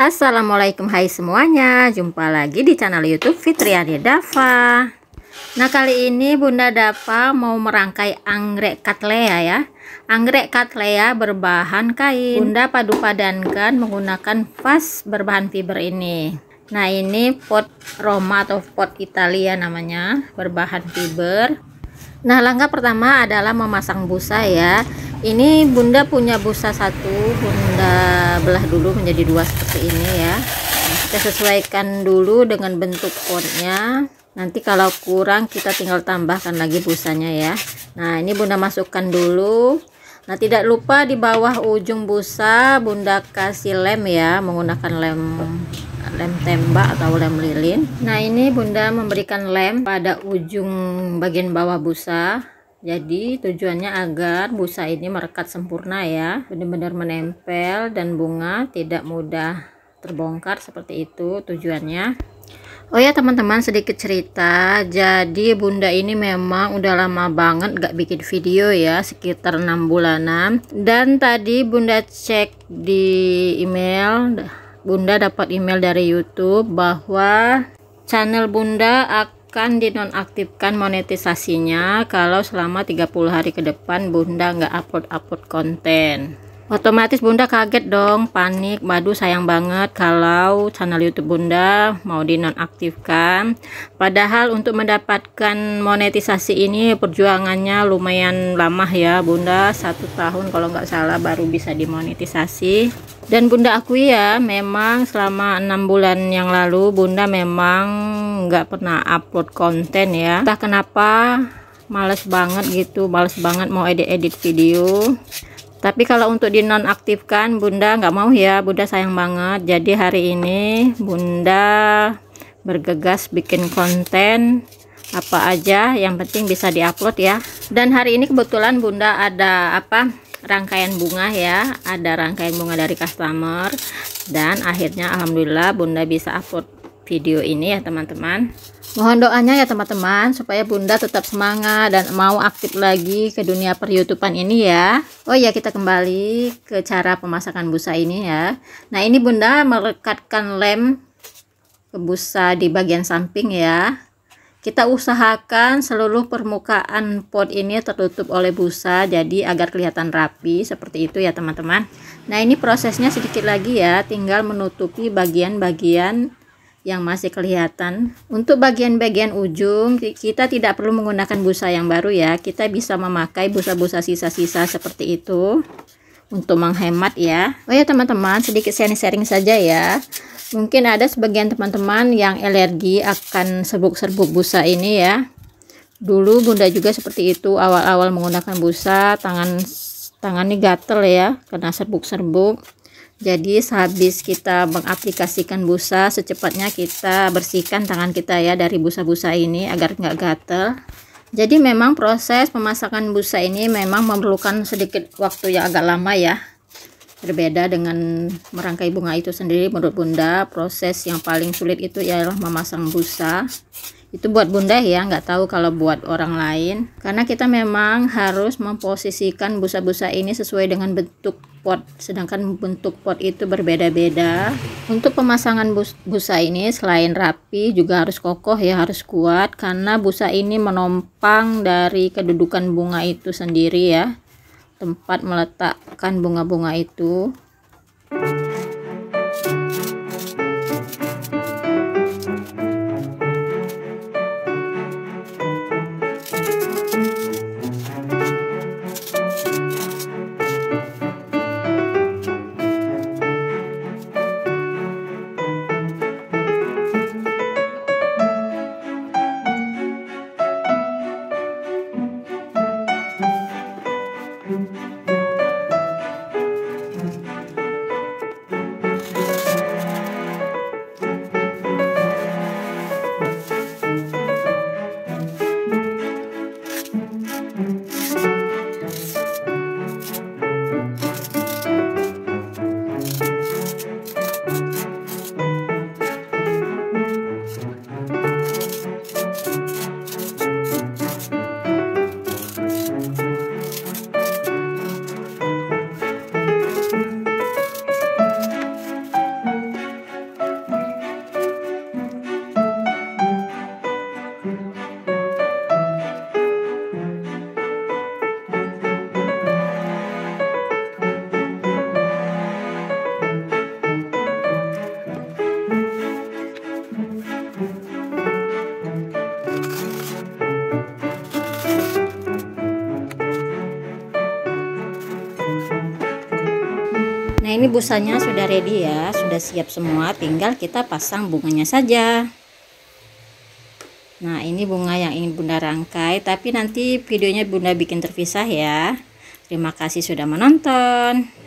Assalamualaikum, hai semuanya. Jumpa lagi di channel YouTube Fitriani Dava. Nah, kali ini Bunda Dava mau merangkai anggrek cattleya ya. Anggrek cattleya berbahan kain. Bunda padu padankan menggunakan vas berbahan fiber ini. Nah, ini pot Roma atau pot Italia namanya, berbahan fiber. Nah, langkah pertama adalah memasang busa ya. Ini Bunda punya busa satu, Bunda belah dulu menjadi dua seperti ini ya. Nah, kita sesuaikan dulu dengan bentuk potnya. Nanti kalau kurang kita tinggal tambahkan lagi busanya ya. Nah, ini Bunda masukkan dulu. Nah, tidak lupa di bawah ujung busa Bunda kasih lem ya, menggunakan lem tembak atau lem lilin. Nah, ini Bunda memberikan lem pada ujung bagian bawah busa. Jadi tujuannya agar busa ini merekat sempurna ya, benar-benar menempel dan bunga tidak mudah terbongkar, seperti itu tujuannya. Oh ya teman-teman, sedikit cerita. Jadi Bunda ini memang udah lama banget gak bikin video ya, sekitar 6 bulanan. Dan tadi Bunda cek di email, Bunda dapat email dari YouTube bahwa channel Bunda akan dinonaktifkan monetisasinya kalau selama 30 hari ke depan Bunda nggak upload konten. Otomatis Bunda kaget dong, panik, waduh sayang banget kalau channel YouTube Bunda mau dinonaktifkan. Padahal untuk mendapatkan monetisasi ini perjuangannya lumayan lama ya Bunda, 1 tahun kalau nggak salah baru bisa dimonetisasi. Dan Bunda akui ya, memang selama 6 bulan yang lalu Bunda memang nggak pernah upload konten ya. Entah kenapa, males banget gitu, males banget mau edit video. Tapi kalau untuk dinonaktifkan Bunda nggak mau ya, Bunda sayang banget. Jadi hari ini Bunda bergegas bikin konten apa aja yang penting bisa diupload ya. Dan hari ini kebetulan Bunda ada rangkaian bunga ya, ada rangkaian bunga dari customer. Dan akhirnya alhamdulillah Bunda bisa upload video ini ya teman-teman. Mohon doanya ya teman-teman supaya Bunda tetap semangat dan mau aktif lagi ke dunia per-YouTubean ini ya. Oh ya, kita kembali ke cara pemasakan busa ini ya. Nah, ini Bunda melekatkan lem ke busa di bagian samping ya. Kita usahakan seluruh permukaan pot ini tertutup oleh busa, jadi agar kelihatan rapi seperti itu ya teman-teman. Nah, ini prosesnya sedikit lagi ya, tinggal menutupi bagian-bagian yang masih kelihatan. Untuk bagian-bagian ujung kita tidak perlu menggunakan busa yang baru ya, kita bisa memakai busa-busa sisa-sisa seperti itu untuk menghemat ya. Oh ya teman-teman, sedikit sharing saja ya. Mungkin ada sebagian teman-teman yang alergi akan serbuk-serbuk busa ini ya. Dulu Bunda juga seperti itu, awal-awal menggunakan busa, tangannya gatel ya karena serbuk-serbuk. Jadi sehabis kita mengaplikasikan busa, secepatnya kita bersihkan tangan kita ya dari busa-busa ini agar nggak gatel. Jadi memang proses pemasakan busa ini memang memerlukan sedikit waktu yang agak lama ya. Berbeda dengan merangkai bunga itu sendiri, menurut Bunda proses yang paling sulit itu ialah memasang busa. Itu buat Bunda ya, nggak tahu kalau buat orang lain, karena kita memang harus memposisikan busa-busa ini sesuai dengan bentuk pot, sedangkan bentuk pot itu berbeda-beda. Untuk pemasangan busa ini selain rapi juga harus kokoh ya, harus kuat, karena busa ini menopang dari kedudukan bunga itu sendiri ya, tempat meletakkan bunga-bunga itu. busanya sudah ready ya, sudah siap semua, tinggal kita pasang bunganya saja. Nah, ini bunga yang ingin Bunda rangkai, tapi nanti videonya Bunda bikin terpisah ya. Terima kasih sudah menonton.